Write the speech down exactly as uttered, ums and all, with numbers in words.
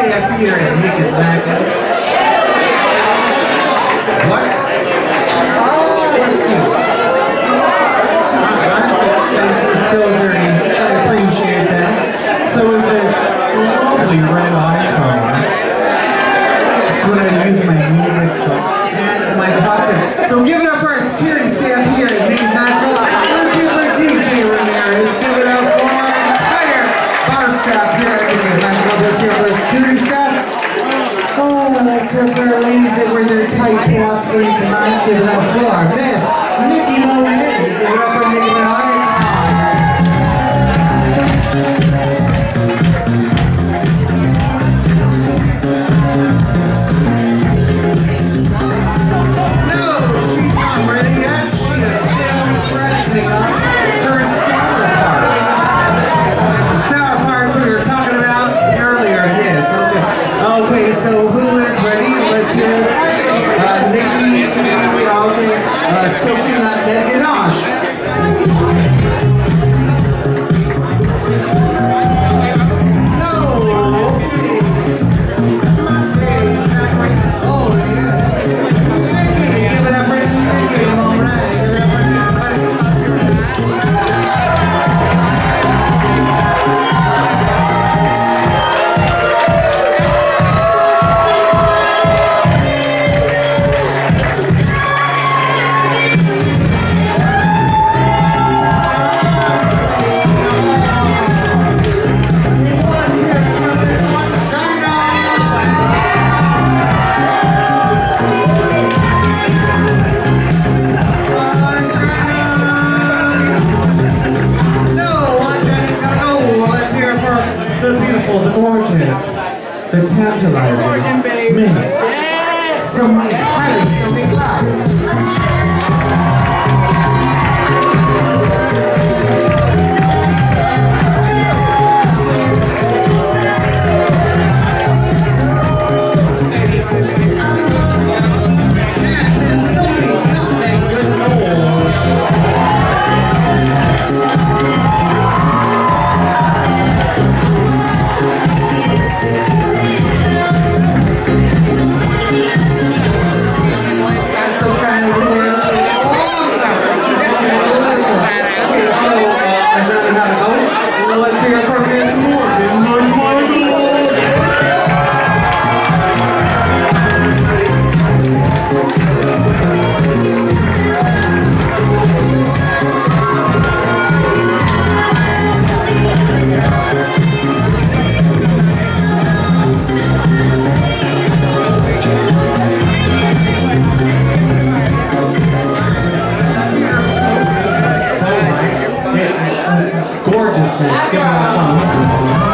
say up here and make us laugh. What? Oh, let's go. I'm still very, I appreciate that. So is this lovely red icon. That's what I use my music for. And my content. So give it up for our security, stay up here and make us laugh. Let's give it up for D J Ramirez. Give it up for our entire bar staff here. Let's hear for our security staff. Oh, I'd like to for our ladies that wear their tight tops for tonight. Give it up for our Miss Micky Monet. Give it up for Micky Monet. No, she's not ready yet. She is still freshening up her sour part. The sour part we were talking about earlier. Yes, okay. Okay, so who is ready? Let's hear it. Uh, Micky, okay. Uh, Sophie, Nutmeg, and Osh. The tantalizing Miss Something highly something black. Gorgeous. Give it up.